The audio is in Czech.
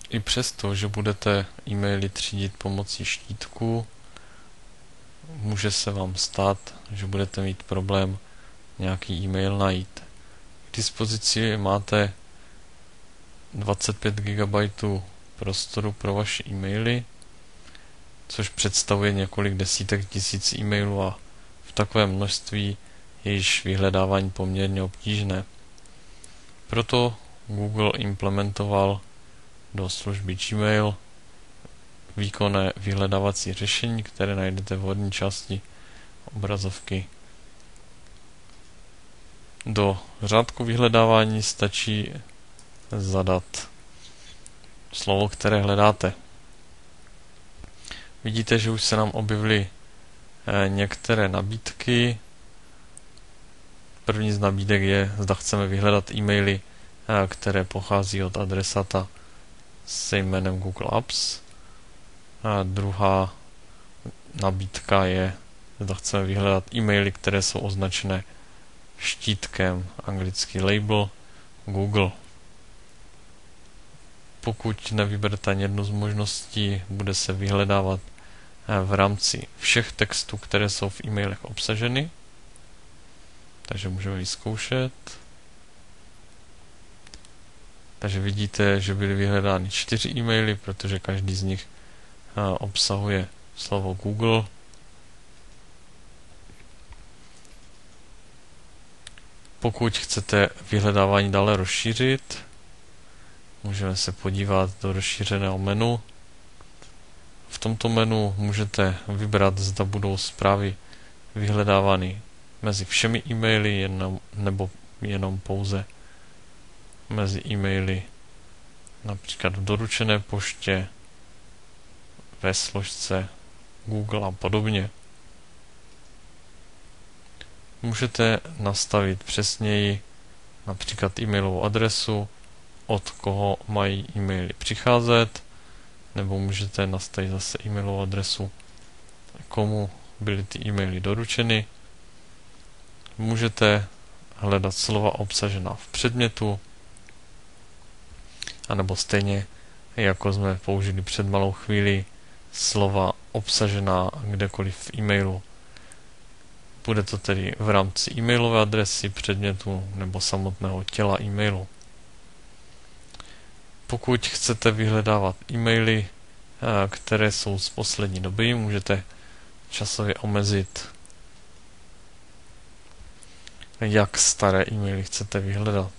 I přesto, že budete e-maily třídit pomocí štítku, může se vám stát, že budete mít problém nějaký e-mail najít. K dispozici máte 25 GB prostoru pro vaše e-maily, což představuje několik desítek tisíc e-mailů a v takovém množství je již vyhledávání poměrně obtížné. Proto Google implementoval do služby Gmail výkonné vyhledávací řešení, které najdete v horní části obrazovky. Do řádku vyhledávání stačí zadat slovo, které hledáte. Vidíte, že už se nám objevily některé nabídky. První z nabídek je, zda chceme vyhledat e-maily, které pochází od adresata se jménem Google Apps. A druhá nabídka je, zda chceme vyhledat e-maily, které jsou označené štítkem, anglický label Google. Pokud nevyberete ani jednu z možností, bude se vyhledávat v rámci všech textů, které jsou v e-mailech obsaženy. Takže můžeme vyzkoušet. Takže vidíte, že byly vyhledány 4 e-maily, protože každý z nich obsahuje slovo Google. Pokud chcete vyhledávání dále rozšířit, můžeme se podívat do rozšířeného menu. V tomto menu můžete vybrat, zda budou zprávy vyhledávány mezi všemi e-maily nebo jenom pouze mezi e-maily například v doručené poště, ve složce Google a podobně. Můžete nastavit přesněji například e-mailovou adresu, od koho mají e-maily přicházet, nebo můžete nastavit zase e-mailovou adresu, komu byly ty e-maily doručeny. Můžete hledat slova obsažená v předmětu, anebo stejně, jako jsme použili před malou chvíli, slova obsažená kdekoliv v e-mailu. Bude to tedy v rámci e-mailové adresy, předmětu nebo samotného těla e-mailu. Pokud chcete vyhledávat e-maily, které jsou z poslední doby, můžete časově omezit, jak staré e-maily chcete vyhledat.